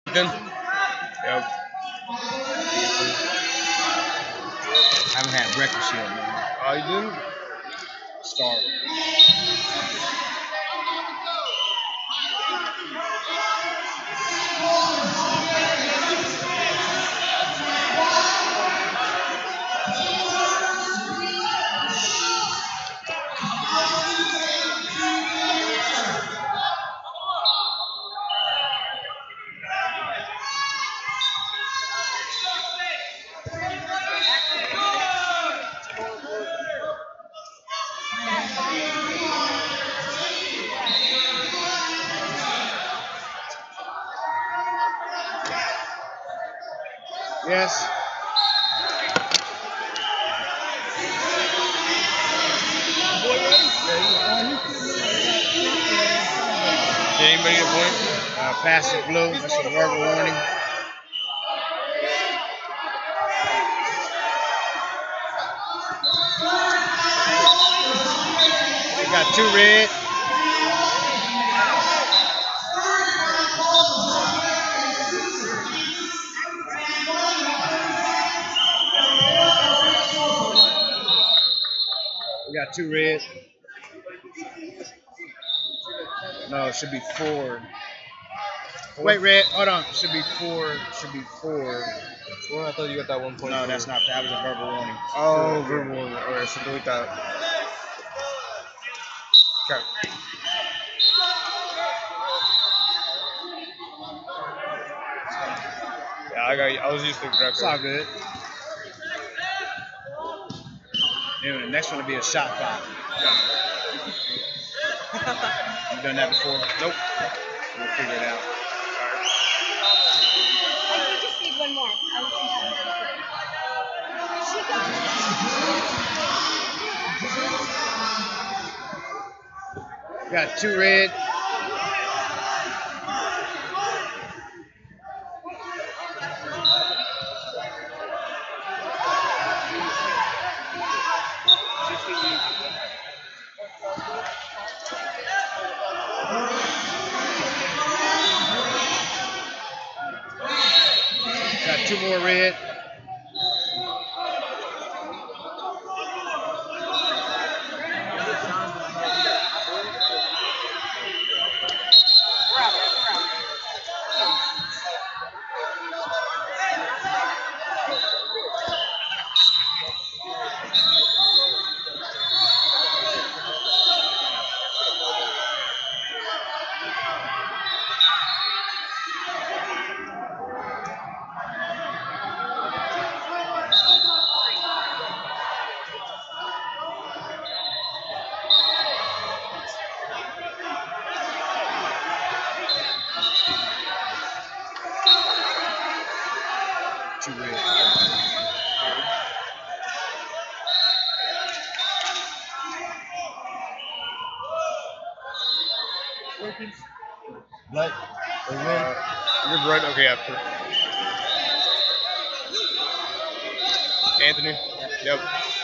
Then, yep. I haven't had breakfast yet, man. Oh, you didn't? Starving. Yes. Did anybody get a point? Pass is blue. That's a verbal warning. We got 2 red. We got 2 red. No, it should be 4. Wait, red. Hold on. It should be 4. Should be 4. Well, I thought you got that 1 point. No, that's not. That was a verbal warning. Oh, verbal warning. Alright, so delete that. Okay. Yeah, I was used to the correct It's all good. Anyway, the next one will be a shot clock. You done that before? Nope. We'll figure it out. I just need one more. We got 2 red. Got 2 more red. Black. You're right. Okay, after. Anthony. Yep.